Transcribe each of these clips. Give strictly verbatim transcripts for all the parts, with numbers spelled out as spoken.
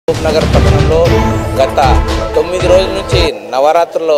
నగర్ పట్టణంలో గత తొమ్మిది రోజుల నుంచి నవరాత్రుల్లో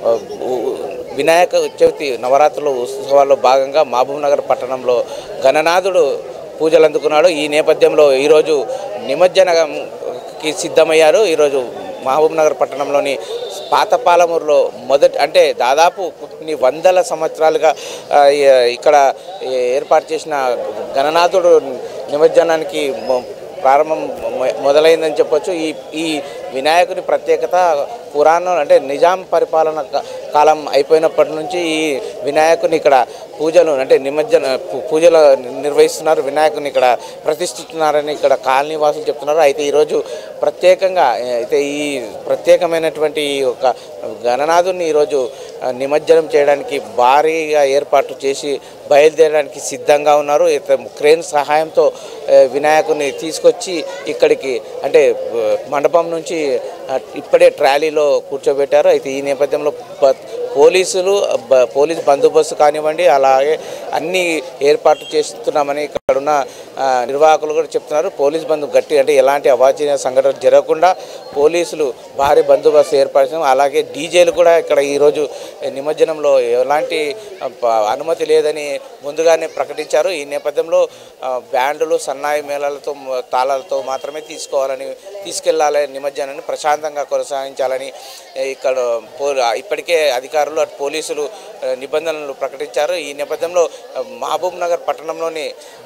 వినాయక చవితి నవరాత్రుల ఉత్సవాల్లో భాగంగా మహబూబ్ నగర్ పట్టణంలో గణనాథుడు పూజలు అందుకున్నాడు. ఈ నేపథ్యంలో ఈరోజు నిమజ్జనకి సిద్ధమయ్యారు. ఈరోజు మహబూబ్ నగర్ పట్టణంలోని పాతపాలమూరులో మొదటి అంటే దాదాపు కొన్ని వందల సంవత్సరాలుగా ఇక్కడ ఏర్పాటు చేసిన గణనాథుడు నిమజ్జనానికి ప్రారంభం మొదలైందని చెప్పొచ్చు. ఈ ఈ వినాయకుని ప్రత్యేకత పురాణం అంటే నిజాం పరిపాలన కాలం అయిపోయినప్పటి నుంచి ఈ వినాయకుని ఇక్కడ పూజలు అంటే నిమజ్జన పూజలు నిర్వహిస్తున్నారు. వినాయకుని ఇక్కడ ప్రతిష్ఠిస్తున్నారని ఇక్కడ కాలనీ వాసులు చెప్తున్నారు. అయితే ఈరోజు ప్రత్యేకంగా అయితే ఈ ప్రత్యేకమైనటువంటి ఒక గణనాథుని ఈరోజు నిమజ్జనం చేయడానికి భారీగా ఏర్పాటు చేసి బయలుదేరడానికి సిద్ధంగా ఉన్నారు. క్రేన్ సహాయంతో వినాయకుని తీసుకొచ్చి ఇక్కడికి అంటే మండపం నుంచి ఇప్పుడే ట్రాలీలో కూర్చోబెట్టారు. అయితే ఈ నేపథ్యంలో పోలీసులు పోలీస్ బందోబస్తు కానివ్వండి అలాగే అన్ని ఏర్పాట్లు చేస్తున్నామని ఇక్కడున్న నిర్వాహకులు కూడా చెప్తున్నారు. పోలీస్ బంధు గట్టి అంటే ఎలాంటి అవాంఛనీయ సంఘటనలు జరగకుండా పోలీసులు భారీ బందోబస్తు ఏర్పాటు చేశారు. అలాగే డీజేలు కూడా ఇక్కడ ఈరోజు నిమజ్జనంలో ఎలాంటి అనుమతి లేదని ముందుగానే ప్రకటించారు. ఈ నేపథ్యంలో బ్యాండులు సన్నాయి మేళాలతో తాళాలతో మాత్రమే తీసుకోవాలని తీసుకెళ్లాలని నిమజ్జనాన్ని ప్రశాంతంగా కొనసాగించాలని ఇక్కడ ఇప్పటికే అధికారులు అటు పోలీసులు నిబంధనలు ప్రకటించారు. ఈ నేపథ్యంలో మహబూబ్ నగర్ పట్టణంలోని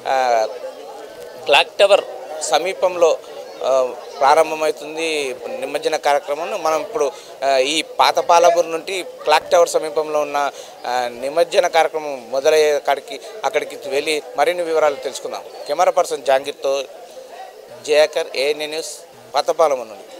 క్లాక్ టవర్ సమీపంలో ప్రారంభమవుతుంది నిమజ్జన కార్యక్రమం. మనం ఇప్పుడు ఈ పాతపాలమూరు నుండి క్లాక్ టవర్ సమీపంలో ఉన్న నిమజ్జన కార్యక్రమం మొదలయ్యే కాడికి అక్కడికి వెళ్ళి మరిన్ని వివరాలు తెలుసుకుందాం. కెమెరా పర్సన్ జాంగీర్తో జయాకర్, ఏఎన్ఏ న్యూస్, పాతపాలమూరు నుండి.